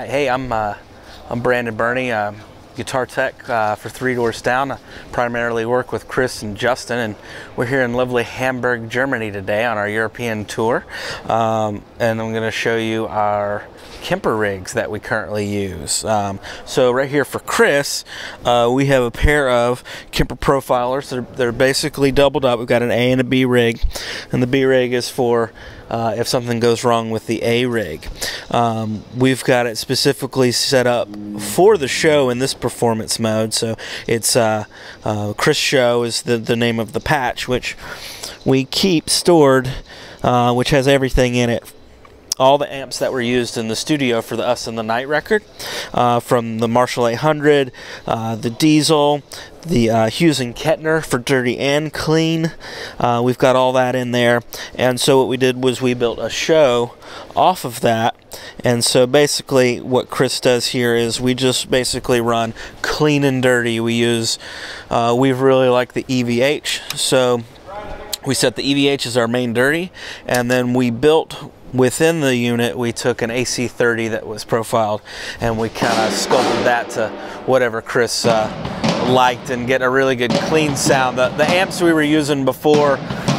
Hey, I'm Brandon Burney, guitar tech for Three Doors Down. I primarily work with Chris and Justin, and we're here in lovely Hamburg, Germany today on our European tour. And I'm going to show you our Kemper rigs that we currently use. So right here for Chris, we have a pair of Kemper Profilers. They're basically doubled up. We've got an A and a B rig, and the B rig is for if something goes wrong with the A rig. We've got it specifically set up for the show in this performance mode. So it's Chris Show is the name of the patch, which we keep stored, which has everything in it. All the amps that were used in the studio for the Us in the Night record, from the Marshall 800, the Diesel, the Hughes and Kettner for dirty and clean. We've got all that in there. And so what we did was we built a show off of that. And so basically what Chris does here is we just basically run clean and dirty. We use, we really like the EVH. So we set the EVH as our main dirty, and then we built within the unit, we took an AC30 that was profiled, and we kind of sculpted that to whatever Chris liked and get a really good clean sound. The amps we were using before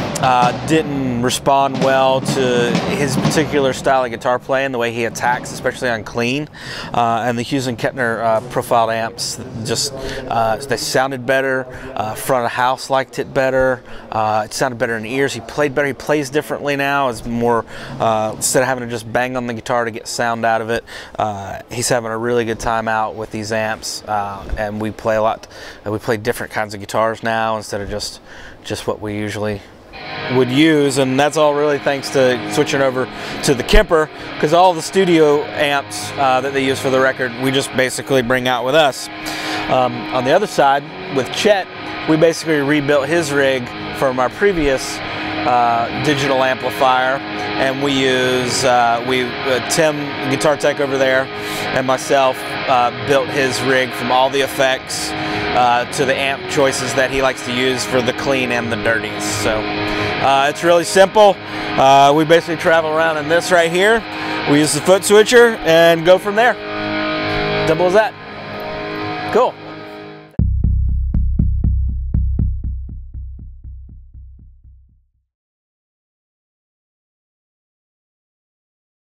didn't respond well to his particular style of guitar playing, the way he attacks, especially on clean. And the Hughes and Kettner profiled amps just they sounded better. Front of house liked it better. It sounded better in the ears. He played better. He plays differently now. It's more instead of having to just bang on the guitar to get sound out of it. He's having a really good time out with these amps, and we play a lot. We play different kinds of guitars now instead of just what we usually would use, and that's all really thanks to switching over to the Kemper, because all the studio amps that they use for the record we just basically bring out with us. On the other side with Chet, we basically rebuilt his rig from our previous digital amplifier, and we use Tim, guitar tech over there, and myself built his rig from all the effects to the amp choices that he likes to use for the clean and the dirties. So it's really simple. We basically travel around in this right here. We use the foot switcher and go from there. Simple as that. Cool.